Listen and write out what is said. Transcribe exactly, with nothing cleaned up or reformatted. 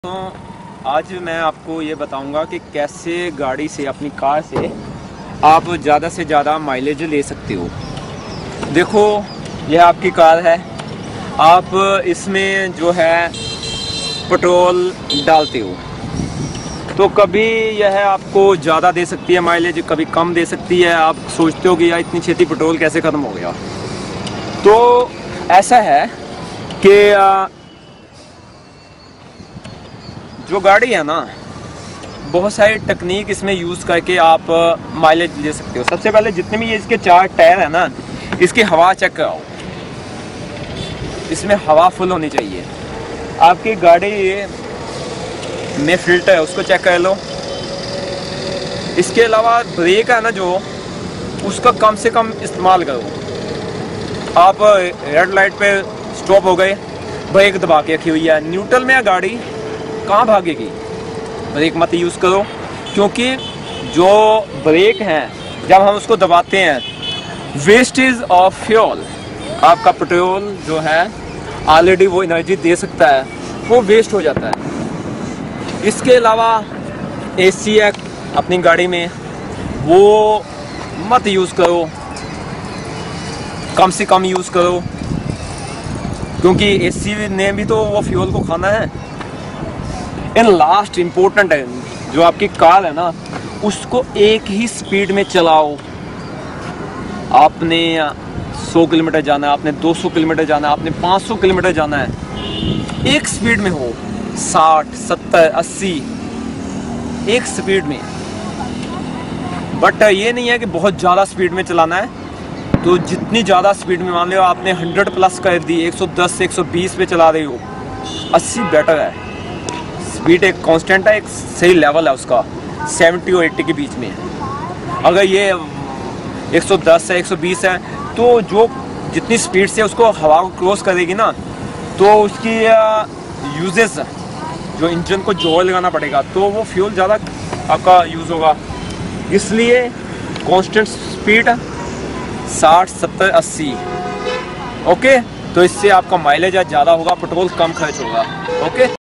तो आज मैं आपको ये बताऊंगा कि कैसे गाड़ी से, अपनी कार से आप ज़्यादा से ज़्यादा माइलेज ले सकते हो। देखो, यह आपकी कार है, आप इसमें जो है पेट्रोल डालते हो तो कभी यह आपको ज़्यादा दे सकती है माइलेज, कभी कम दे सकती है। आप सोचते हो कि यार इतनी छेती पेट्रोल कैसे ख़त्म हो गया। तो ऐसा है कि जो गाड़ी है ना, बहुत सारी टेक्निक इसमें यूज़ करके आप माइलेज ले सकते हो। सबसे पहले जितने भी ये इसके चार टायर है ना, इसकी हवा चेक कराओ, इसमें हवा फुल होनी चाहिए। आपकी गाड़ी में फिल्टर है, उसको चेक कर लो। इसके अलावा ब्रेक है ना जो, उसका कम से कम इस्तेमाल करो। आप रेड लाइट पे स्टॉप हो गए, ब्रेक दबा के रखी हुई है, न्यूट्रल में है गाड़ी, कहाँ भागेगी? ब्रेक मत यूज़ करो, क्योंकि जो ब्रेक हैं जब हम उसको दबाते हैं, वेस्टेज ऑफ फ्यूल, आपका पेट्रोल जो है ऑलरेडी वो एनर्जी दे सकता है, वो वेस्ट हो जाता है। इसके अलावा एसी है अपनी गाड़ी में, वो मत यूज़ करो, कम से कम यूज़ करो, क्योंकि एसी ने भी तो वो फ्यूल को खाना है। इन लास्ट इम्पोर्टेंट है, जो आपकी कार है ना, उसको एक ही स्पीड में चलाओ। आपने सौ किलोमीटर जाना है, आपने दो सौ किलोमीटर जाना है, आपने पाँच सौ किलोमीटर जाना है, एक स्पीड में हो, साठ सत्तर अस्सी, एक स्पीड में। बट ये नहीं है कि बहुत ज़्यादा स्पीड में चलाना है। तो जितनी ज़्यादा स्पीड में, मान लो आपने हंड्रेड प्लस कर दी, एक सौ दस एक सौ बीस पे चला रही हो, अस्सी बेटर है। स्पीड एक कांस्टेंट है, एक सही लेवल है उसका, सत्तर और अस्सी के बीच में है। अगर ये एक सौ दस है, एक सौ बीस है, तो जो जितनी स्पीड से उसको हवा को क्रॉस करेगी ना, तो उसकी यूजेस, जो इंजन को जोर लगाना पड़ेगा, तो वो फ्यूल ज़्यादा आपका यूज़ होगा। इसलिए कांस्टेंट स्पीड साठ सत्तर अस्सी, ओके। तो इससे आपका माइलेज ज़्यादा होगा, पेट्रोल कम खर्च होगा, ओके।